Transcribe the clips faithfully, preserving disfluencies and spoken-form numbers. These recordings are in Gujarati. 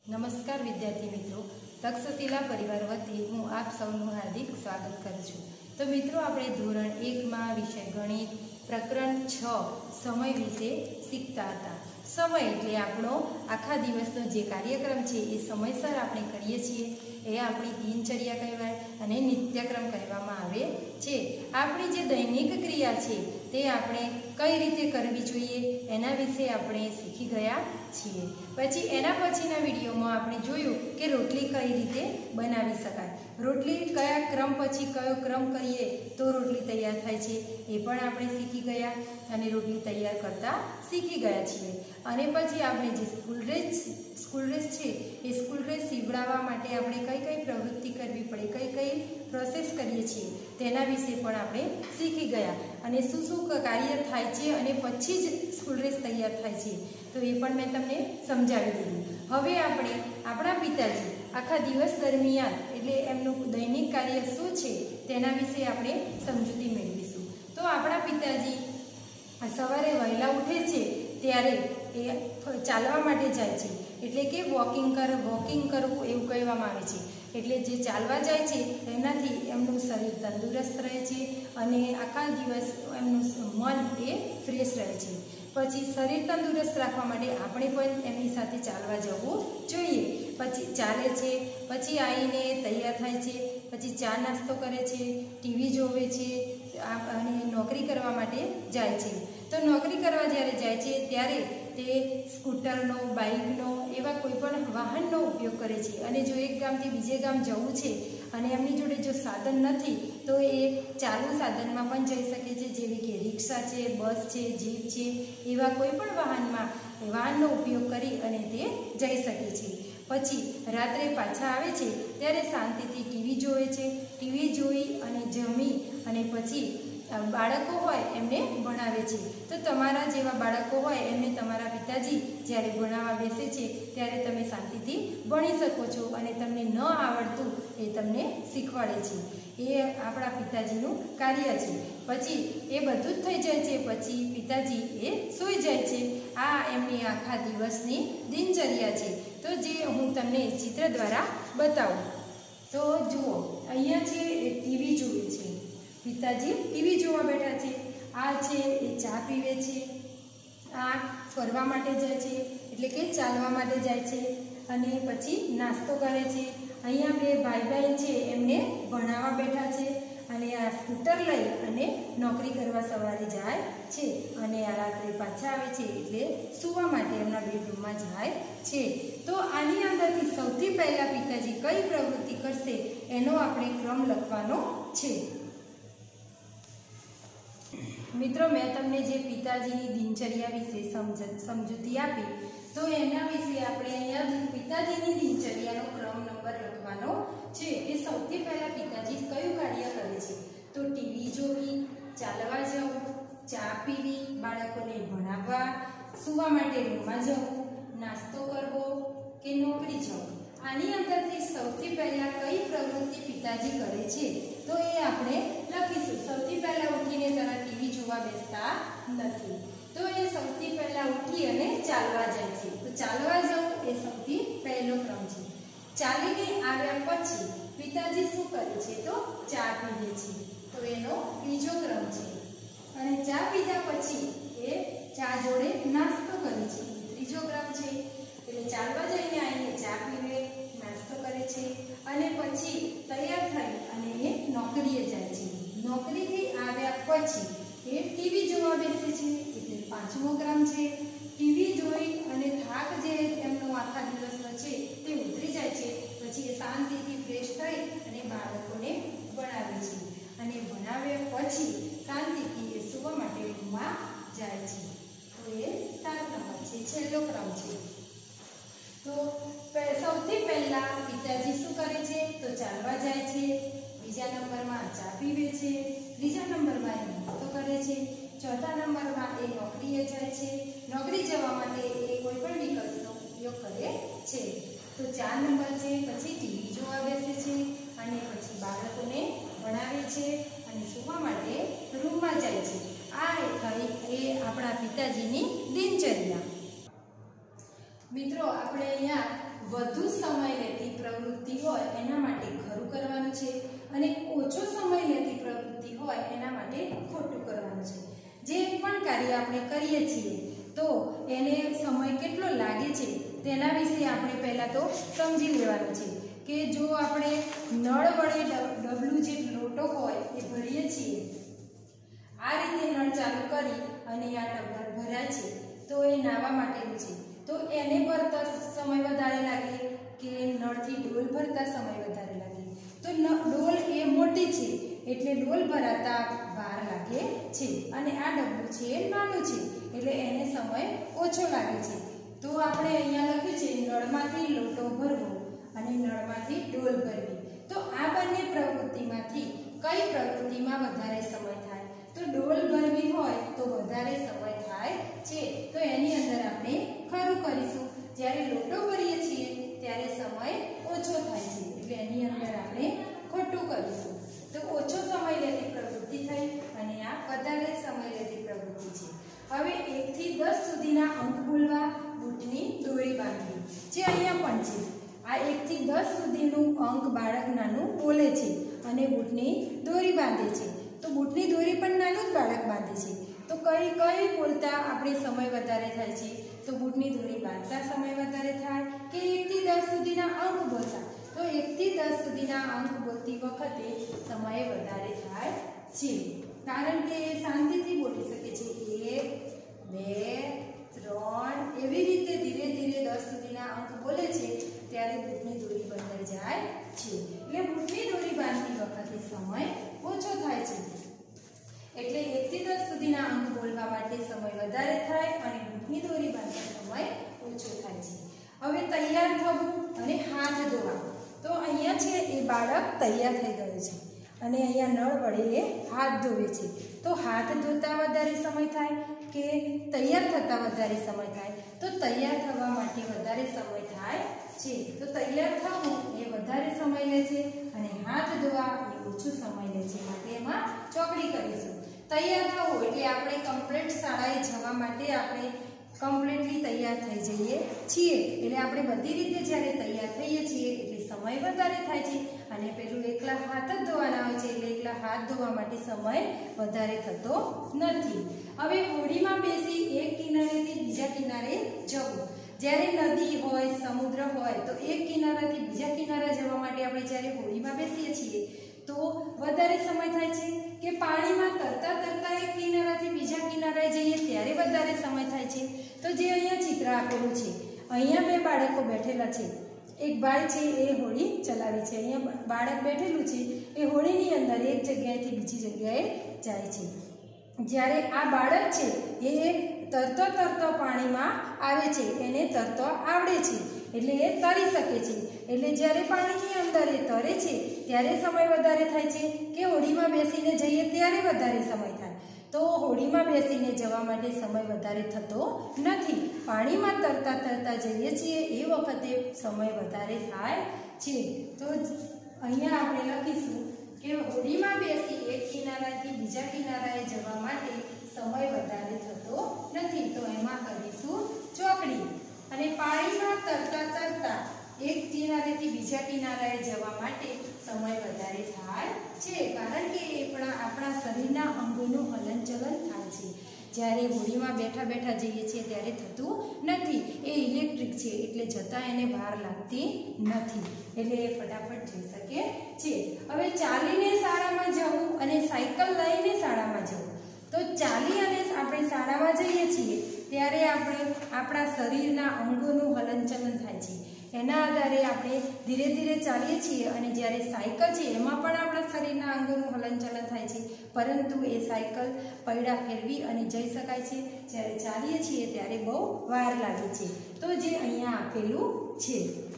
नमस्कार विद्यार्थी मित्रों, तक्षशिला परिवार वती हूँ आप सौનું हार्दिक स्वागत करूँ छूँ। तो मित्रों, આપણે ધોરણ એક માં વિષય ગણિત પ્રકરણ છ સમય વિશે શીખતા હતા। સમય એટલે આપણો આખા દિવસનો જે કાર્યક્રમ છે એ સમયસર આપણે કરીએ છીએ એ આપણી દિનચર્યા કહેવાય અને નિત્યક્રમ કહેવામાં આવે છે। આપણી જે દૈનિક ક્રિયા છે તે આપણે કઈ રીતે કરવી જોઈએ એના વિશે આપણે શીખી ગયા છીએ। પછી એના પછીના વિડીયોમાં આપણે જોયું કે રોટલી કઈ રીતે બનાવી શકાય, રોટલી કયા ક્રમ પછી કયો ક્રમ કરીએ તો રોટલી તૈયાર થાય છે એ પણ આપણે શીખી ગયા અને રોટલી તૈયાર કરતા શીખી ગયા છીએ। અને પછી આપણે જે સ્કૂલ ડ્રેસ સ્કૂલ ડ્રેસ છે એ સ્કૂલ ડ્રેસ સીવડાવવા માટે આપણે કઈ કઈ પ્રવૃત્તિ કરવી પડે, કઈ કઈ પ્રોસેસ કરીએ છીએ તેના વિશે પણ આપણે શીખી ગયા અને શું શું કાર્ય થાય છે અને પછી જ સ્કૂલ ડ્રેસ તૈયાર થાય છે તો એ પણ મેં તમને સમજાવી દીધું। હવે આપણે આપણા પિતાજી આખા દિવસ દરમિયાન એટલે એમનું દૈનિક કાર્ય શું છે તેના વિશે આપણે સમજૂતી મેળવીશું। તો આપણા પિતાજી સવારે વહેલા ઉઠે છે ત્યારે એ ચાલવા માટે જાય છે, એટલે કે વોકિંગ કર વોકિંગ કરવું એવું કહેવામાં આવે છે। એટલે જે ચાલવા જાય છે એનાથી એમનું શરીર તંદુરસ્ત રહે છે અને આખા દિવસ એમનું મન એ ફ્રેશ રહે છે। પછી શરીર તંદુરસ્ત રાખવા માટે આપણે પણ એમની સાથે ચાલવા જવું જોઈએ। પછી ચાલે છે, પછી આવીને તૈયાર થાય છે, પછી ચા નાસ્તો કરે છે, ટીવી જોવે છે અને નોકરી કરવા માટે જાય છે। તો નોકરી કરવા જ્યારે જાય છે ત્યારે તે સ્કૂટરનો, બાઇકનો એવા કોઈ પણ વાહનનો ઉપયોગ કરે છે અને જો એક ગામથી બીજે ગામ જવું છે અને એમની જોડે જો સાધન નથી તો એ ચાલુ સાધનમાં પણ જઈ શકે છે, જેવી કે રિક્ષા છે, બસ છે, જીપ છે, એવા કોઈ પણ વાહનમાં વાહનનો ઉપયોગ કરી અને તે જઈ શકે છે। પછી રાત્રે પાછા આવે છે ત્યારે શાંતિથી ટીવી જોવે છે, ટીવી જોઈ અને જમી અને પછી બાળકો હોય એમને ભણાવે છે। તો તમારા જેવા બાળકો હોય એમને તમારા પિતાજી જ્યારે ભણાવવા બેસે છે ત્યારે તમે શાંતિથી ભણી શકો છો અને તમને ન આવડતું એ તમને શીખવાડે છે, એ આપણા પિતાજીનું કાર્ય છે। પછી એ બધું જ થઈ જાય છે, પછી પિતાજી એ સૂઈ જાય છે। આ એમની આખા દિવસની દિનચર્યા છે। તો જે હું તમને ચિત્ર દ્વારા બતાવું તો જુઓ, અહીંયા છે એ ટીવી જુએ છે, પિતાજી ટીવી જોવા બેઠા છે। આ છે એ ચા પીવે છે, આ ફરવા માટે જાય છે એટલે કે ચાલવા માટે જાય છે અને પછી નાસ્તો કરે છે। અહીંયા બે ભાઈ બહેન છે એમને ભણાવવા બેઠા છે અને આ સ્કૂટર લઈ અને નોકરી કરવા સવારે જાય છે અને આ રાત્રે પાછા આવે છે એટલે સૂવા માટે એમના બેડરૂમમાં જાય છે। તો આની અંદરથી સૌથી પહેલાં પિતાજી કઈ પ્રવૃત્તિ કરશે એનો આપણે ક્રમ લખવાનો છે। મિત્રો, મેં તમને જે પિતાજીની દિનચર્યા વિશે સમજ સમજૂતી આપી તો એના વિશે આપણે અહીંયા પિતાજીની દિનચર્યાનો ક્રમ નંબર લખવાનો છે કે સૌથી પહેલાં પિતાજી કયું કાર્ય કરે છે તો ટીવી જોવી, ચાલવા જવું, ચા પીવી, બાળકોને ભણાવવા, સૂવા માટે રૂમમાં જવું, નાસ્તો કરવો કે નોકરી જવું। આની અંદરથી સૌથી પહેલાં કઈ પ્રવૃત્તિ પિતાજી કરે છે તો એ આપણે લખીશું। સૌથી પહેલાં ઉઠીને તરત ટીવી જોવા બેસતા નથી, તો એ સૌથી પહેલાં ઉઠી અને ચાલવા જાય છે, તો ચાલવા જવું એ સૌથી પહેલો ક્રમ છે। ચાલીને આવ્યા પછી પિતાજી શું કરે છે તો ચા પીવે છે, તો એનો બીજો ક્રમ છે। અને ચા પીધા પછી એ ચા જોડે નાસ્તો કરે છે, ત્રીજો ક્રમ છે। એટલે ચાલવા જઈને આવીને ચા પીવે, નાસ્તો કરે છે અને પછી તૈયાર થઈ અને એ નોકરીએ જાય છે। નોકરીથી આવ્યા પછી એ ટીવી જોવા બેસે છે એટલે પાંચમો ક્રમ છે। ટીવી જોઈ અને થાક જે એમનો આખા દિવસનો છે તે ઉતરી જાય છે, પછી એ શાંતિથી ફ્રેશ થઈ અને બાળકોને ભણાવે છે અને ભણાવ્યા પછી શાંતિથી એ સૂવા માટે રૂમમાં જાય છે, તો એ સાત નંબર છે, છેલ્લો ક્રમ છે। તો સૌથી પહેલા પિતાજી શું કરે છે તો ચાલવા જાય છે, બીજા નંબરમાં ચા પીવે છે, ત્રીજા નંબરમાં એ નાસ્તો કરે છે, ચોથા નંબરમાં એ નોકરીએ જાય છે, નોકરી જવા માટે એ કોઈ પણ વિકલ્પનો ઉપયોગ કરે છે, તો ચાર નંબર છે। પછી ટીવી જોવા બેસે છે અને પછી બાળકોને ભણાવે છે અને સૂવા માટે રૂમમાં જાય છે। આ થઈ એ આપણા પિતાજીની દિનચર્યા। મિત્રો, આપણે અહીંયા વધુ સમય લેતી પ્રવૃત્તિ હોય એના માટે ખરું કરવાનું છે અને ઓછો સમય લેતી પ્રવૃત્તિ હોય એના માટે ખોટું કરવાનું છે। જે પણ કાર્ય આપણે કરીએ છીએ તો એને સમય કેટલો લાગે છે તેના વિશે આપણે પહેલા તો સમજી લેવાનું છે કે જો આપણે નળ વડે ડબલું જે લોટો હોય એ ભરીએ છીએ, આ રીતે નળ ચાલુ કરી અને આ ટબલા ભરાય છે તો એ નાવા માટેનું છે, તો એને ભરતા સમય વધારે લાગે કે નળથી ડોલ ભરતા સમય વધારે લાગે? તો ડોલ એ મોટી છે એટલે ડોલ ભરાતા વાર લાગે છે અને આ ડબલું છે એ નાનું છે એટલે એને સમય ઓછો લાગે છે। તો આપણે અહીંયા લખ્યું છે નળમાંથી લોટો ભરવો અને નળમાંથી ડોલ ભરવી। તો આ બંને પ્રવૃત્તિમાંથી કઈ પ્રવૃત્તિમાં વધારે સમય થાય? તો ડોલ ભરવી હોય તો વધારે સમય થાય છે, તો એની અંદર આપણે ખરું કરીશું। જ્યારે લોટો ભરીએ છીએ ત્યારે સમય ઓછો થાય છે એટલે એની અંદર આપણે ખોટું કરીશું। તો ઓછો સમય લેતી પ્રવૃત્તિ થઈ અને આ વધારે સમય લેતી પ્રવૃત્તિ છે। હવે એક થી દસ સુધીના અંક બોલવા, બૂટની દોરી બાંધવી, જે અહીંયા પણ છે। આ એક થી દસ સુધીનું અંક બાળક નાનું બોલે છે અને બૂટની દોરી બાંધે છે, તો બૂટની દોરી પણ નાનું જ બાળક બાંધે છે। તો કઈ કઈ બોલતા આપણે સમય વધારે થાય છે? તો બૂટની દોરી બાંધતા સમય વધારે થાય કે એક થી દસ સુધીના અંક બોલતા? તો એક થી દસ સુધીના અંક બોલતી વખતે સમય વધારે થાય છે, કારણ કે એ શાંતિથી બોલી શકે છે। એક, બે, ત્રણ એવી રીતે ધીરે ધીરે દસ સુધીના અંક બોલે છે ત્યારે બૂટની દોરી બંધાઈ જાય છે, એટલે બૂટની દોરી બાંધતી વખતે સમય ઓછો થાય છે। એટલે એક થી દસ સુધીના અંક બોલવા માટે સમય વધારે થાય અને બૂટની દોરી બાંધતા સમય ઓછો થાય છે। હવે તૈયાર થવું અને હાથ ધોવા, તો અહીંયા છે એ બાળક તૈયાર થઈ ગયું છે અને અહીંયા નળ વડે એ હાથ ધોવે છે, તો હાથ ધોતા વધારે સમય થાય કે તૈયાર થતા વધારે સમય થાય? તો તૈયાર થવા માટે વધારે સમય થાય છે, તો તૈયાર થવું એ વધારે સમય લે છે અને હાથ ધોવા એ ઓછો સમય લે છે, માટે એમાં ચોકડી કરીશું। તૈયાર થવું એટલે આપણે કમ્પ્લીટ શાળાએ જવા માટે આપણે કમ્પ્લીટલી તૈયાર થઈ જઈએ છીએ, એટલે આપણે બધી રીતે જ્યારે તૈયાર થઈએ છીએ એટલે સમય વધારે થાય છે અને પેલું એકલા હાથ જ ધોવાના હોય છે એટલે એકલા હાથ ધોવા માટે સમય વધારે થતો નથી। હવે હોડીમાં બેસી એક કિનારેથી બીજા કિનારે જવું, જ્યારે નદી હોય, સમુદ્ર હોય તો એક કિનારાથી બીજા કિનારા જવા માટે આપણે જ્યારે હોડીમાં બેસીએ છીએ તો વધારે સમય થાય છે કે પાણીમાં તરતા તરતા એક કિનારાથી બીજા કિનારે જઈએ ત્યારે વધારે સમય થાય છે? તો જે અહીંયા ચિત્ર આપેલું છે, અહીંયા બે બાળકો બેઠેલા છે, એક ભાઈ છે એ હોડી ચલાવે છે, અહીંયા બાળક બેઠેલું છે એ હોડીની અંદર એક જગ્યાએથી બીજી જગ્યાએ જાય છે। જ્યારે આ બાળક છે એ તરતો તરતો પાણીમાં આવે છે, એને તરતો આવડે છે એટલે એ તરી શકે છે, એટલે જ્યારે પાણીની અંદર એ તરે છે ત્યારે સમય વધારે થાય છે કે હોડીમાં બેસીને જઈએ ત્યારે વધારે સમય થાય? તો હોડીમાં બેસીને જવા માટે સમય વધારે થતો નથી, પાણીમાં તરતા તરતા જઈએ છીએ એ વખતે સમય વધારે થાય છે। તો અહીંયા આપણે લખીશું કે હોડીમાં બેસી એક કિનારાથી બીજા કિનારાએ જવા માટે સમય વધારે થતો નથી, તો એમાં કરીશું ચોકડી। અને પાણીમાં તરતા તરતા એક કિનારેથી બીજા કિનારાએ જવા માટે સમય વધારે થાય છે, કારણ કે એ પણ આપણા શરીરના અંગોનું હલનચલન થાય છે। જ્યારે હોડીમાં બેઠા બેઠા જઈએ છીએ ત્યારે થતું નથી, એ ઇલેક્ટ્રિક છે એટલે જતાં એને વાર લાગતી નથી, એટલે એ ફટાફટ જઈ શકે છે। હવે ચાલીને શાળામાં જવું અને સાયકલ લઈને શાળામાં જવું, તો ચાલી અને આપણે શાળામાં જઈએ છીએ ત્યારે આપણે આપણા શરીરના અંગોનું હલનચલન થાય છે, એના આધારે આપણે ધીરે ધીરે ચાલીએ છીએ અને જ્યારે સાયકલ છે એમાં પણ આપણા શરીરના અંગોનું હલનચલન થાય છે, પરંતુ એ સાયકલ પૈડા ફેરવી અને જઈ શકાય છે, જ્યારે ચાલીએ છીએ ત્યારે બહુ વાર લાગે છે। તો જે અહીંયા આપેલું છે,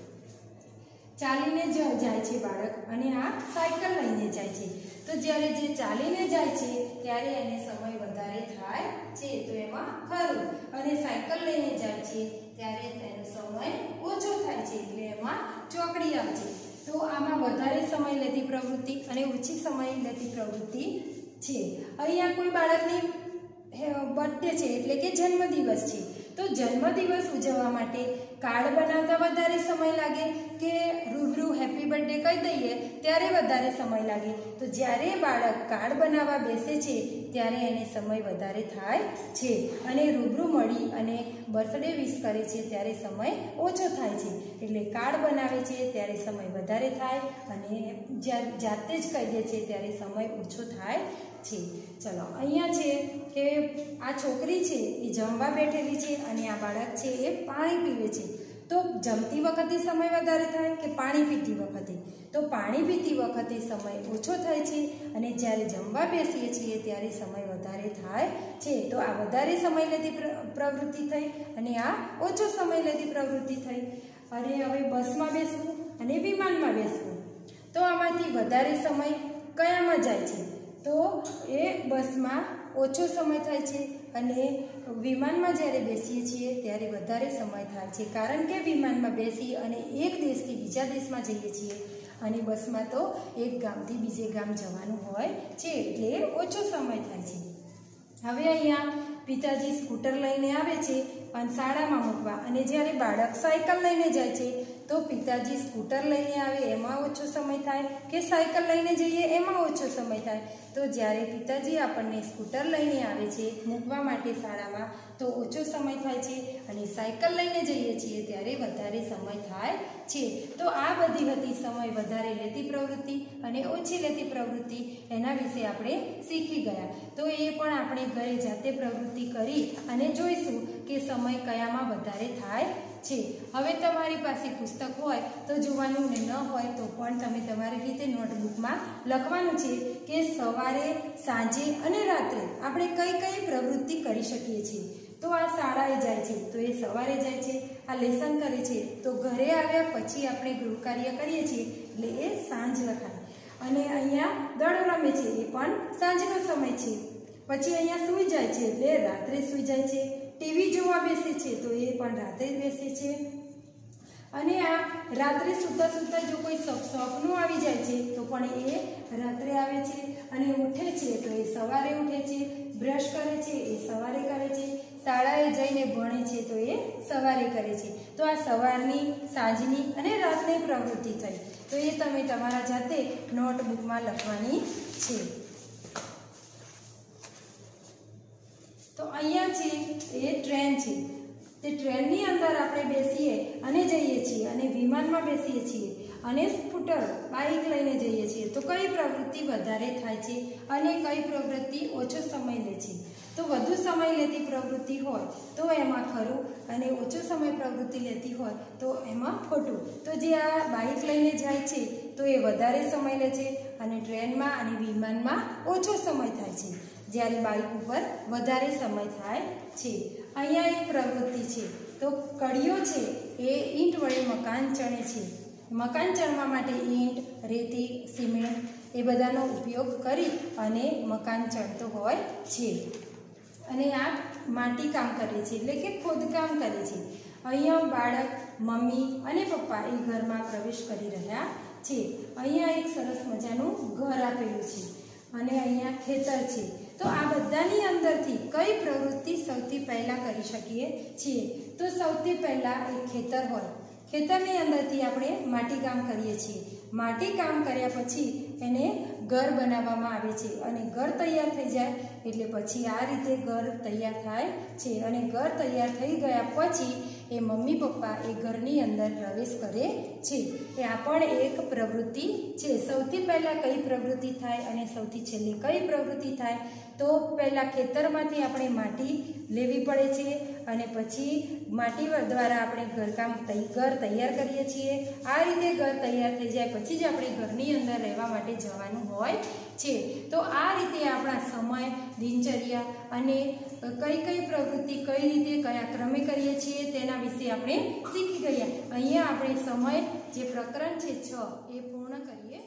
ચાલીને જાય છે બાળક અને આ સાયકલ લઈને જાય છે, તો જ્યારે જે ચાલીને જાય છે ત્યારે એને સમય વધારે થાય છે, તો એમાં ખરું, અને સાયકલ લઈને જાય છે ત્યારે તેનો સમય ઓછો થાય છે એટલે એમાં ચોકડી આવશે। તો આમાં વધારે સમય લેતી પ્રવૃત્તિ અને ઓછી સમય લેતી પ્રવૃત્તિ છે। અહીંયા કોઈ બાળકની બર્થડે છે એટલે કે જન્મદિવસ છે તો જન્મદિવસ ઉજવવા માટે કાર્ડ બનાવતા વધારે સમય લાગે કે રૂબરૂ હેપી બર્થડે કહી દઈએ ત્યારે વધારે સમય લાગે? તો જ્યારે બાળક કાર્ડ બનાવવા બેસે છે ત્યારે એને સમય વધારે થાય છે, અને રૂબરૂ મળી અને બર્થડે વિશ કરે છે ત્યારે સમય ઓછો થાય છે. એટલે કાર્ડ બનાવે છે ત્યારે સમય વધારે થાય અને જ્યારે જાતે જ કહી દે છે ત્યારે સમય ઓછો થાય છે. ચલો, અહીંયા છે કે આ છોકરી છે એ જમવા બેઠેલી છે અને આ બાળક છે એ પાણી પીવે છે. તો જમતી વખતે સમય વધારે થાય કે પાણી પીતી વખતે? તો પાણી પીતી વખતે સમય ઓછો થાય છે અને જ્યારે જમવા બેસીએ છીએ ત્યારે સમય વધારે થાય છે. તો આ વધારે સમય લેતી પ્રવૃત્તિ થઈ અને આ ઓછો સમય લેતી પ્રવૃત્તિ થઈ. અને હવે બસમાં બેસવું અને વિમાનમાં બેસવું, તો આમાંથી વધારે સમય કયામાં જાય છે? તો એ બસમાં ઓછો સમય થાય છે અને વિમાનમાં જ્યારે બેસીએ છીએ ત્યારે વધારે સમય થાય છે, કારણ કે વિમાનમાં બેસી અને એક દેશથી બીજા દેશમાં જઈએ છીએ અને બસમાં તો એક ગામથી બીજે ગામ જવાનું હોય છે એટલે ઓછો સમય થાય છે. હવે અહીંયા પિતાજી સ્કૂટર લઈને આવે છે અને શાળામાં મૂકવા, અને જ્યારે બાળક સાયકલ લઈને જાય છે તો પિતાજી સ્કૂટર લઈને આવે એમાં ઓછો સમય થાય કે સાયકલ લઈને જઈએ એમાં ઓછો સમય થાય? તો જ્યારે પિતાજી આપણને સ્કૂટર લઈને આવે છે મૂકવા માટે શાળામાં તો ઓછો સમય થાય છે, અને સાયકલ લઈને જઈએ છીએ ત્યારે વધારે સમય થાય છે. તો આ બધી હતી સમય વધારે લેતી પ્રવૃત્તિ અને ઓછી લેતી પ્રવૃત્તિ, એના વિશે આપણે શીખી ગયા. તો એ પણ આપણે ઘરે જાતે પ્રવૃત્તિ કરી અને જોઈશું કે સમય કયામાં વધારે થાય છે. હવે તમારી પાસે પુસ્તક હોય તો જોવાનું, ને ન હોય તો પણ તમે તમારી રીતે નોટબુકમાં લખવાનું છે કે સવારે, સાંજે અને રાત્રે આપણે કઈ કઈ પ્રવૃત્તિ કરી શકીએ છીએ. તો આ શાળાએ જાય છે તો એ સવારે જાય છે, આ લેસન કરે છે તો ઘરે આવ્યા પછી આપણે ગૃહ કાર્ય કરીએ છીએ એટલે એ સાંજ લખાય. અને અહીંયા દડો રમે છે એ પણ સાંજનો સમય છે. પછી અહીંયા સૂઈ જાય છે એટલે રાત્રે સૂઈ જાય છે. ટીવી જોવા બેસે છે તો એ પણ રાત્રે બેસે છે. અને આ રાત્રે સૂતા સૂતા જો કોઈ સપનું આવી જાય છે તો પણ એ રાત્રે આવે છે. અને ઉઠે છે તો એ સવારે ઉઠે છે. બ્રશ કરે છે એ સવારે કરે છે. શાળાએ જઈને ભણે છે તો એ સવારે કરે છે. તો આ સવારની, સાંજની અને રાતની પ્રવૃત્તિ થઈ. તો એ તમે તમારા જાતે નોટબુકમાં લખવાની છે. તો અહીંયા છે એ ટ્રેન છે. તે ટ્રેનની અંદર આપણે બેસીએ અને જઈએ છીએ, અને વિમાનમાં બેસીએ છીએ અને સ્કૂટર, બાઇક લઈને જઈએ છીએ. તો કઈ પ્રવૃત્તિ વધારે થાય છે અને કઈ પ્રવૃત્તિ ઓછો સમય લે છે? તો વધુ સમય લેતી પ્રવૃત્તિ હોય તો એમાં ખરું, અને ઓછો સમય પ્રવૃત્તિ લેતી હોય તો એમાં ખોટું. તો જે આ બાઇક લઈને જાય છે તો એ વધારે સમય લે છે, અને ટ્રેનમાં અને વિમાનમાં ઓછો સમય થાય છે, જ્યારે બાઇક ઉપર વધારે સમય થાય છે. અહીંયા એક પ્રવૃત્તિ છે. તો કડીઓ છે એ ઈંટ વડે મકાન ચણે છે. મકાન ચણવા માટે ઈંટ, રેતી, સિમેન્ટ એ બધાનો ઉપયોગ કરી અને મકાન ચણતો હોય છે. અને આ માટી કામ કરે છે એટલે કે ખોદકામ કરે છે. અહીંયા બાળક, મમ્મી અને પપ્પા એ ઘરમાં પ્રવેશ કરી રહ્યા છે. અહીંયા એક સરસ મજાનું ઘર આપેલું છે અને અહીંયા ખેતર છે. તો આ બધાની અંદરથી કઈ પ્રવૃત્તિ સૌથી પહેલાં કરી શકીએ છીએ? તો સૌથી પહેલાં એક ખેતર હોય, ખેતરની અંદરથી આપણે માટીકામ કરીએ છીએ. માટીકામ કર્યા પછી એને ઘર બનાવવામાં આવે છે, અને ઘર તૈયાર થઈ જાય એટલે પછી આ રીતે ઘર તૈયાર થાય છે. અને ઘર તૈયાર થઈ ગયા પછી એ મમ્મી પપ્પા એ ઘરની અંદર પ્રવેશ કરે છે. એ આ પણ એક પ્રવૃત્તિ છે. સૌથી પહેલાં કઈ પ્રવૃત્તિ થાય અને સૌથી છેલ્લે કઈ પ્રવૃત્તિ થાય? તો પહેલાં ખેતરમાંથી આપણે માટી લેવી પડે છે, અને પછી માટી દ્વારા આપણે ઘરકામ ઘર તૈયાર કરીએ છીએ. આ રીતે ઘર તૈયાર થઈ જાય પછી જ આપણે ઘરની અંદર રહેવા માટે જવાનું હોય છે. તો આ રીતે આપણા સમય, દિનચર્યા અને કઈ કઈ પ્રવૃત્તિ કઈ રીતે કયા ક્રમે કરીએ છીએ તેના વિશે આપણે શીખી ગયા. અહીંયા આપણે સમય જે પ્રકરણ છે છ એ પૂર્ણ કરીએ.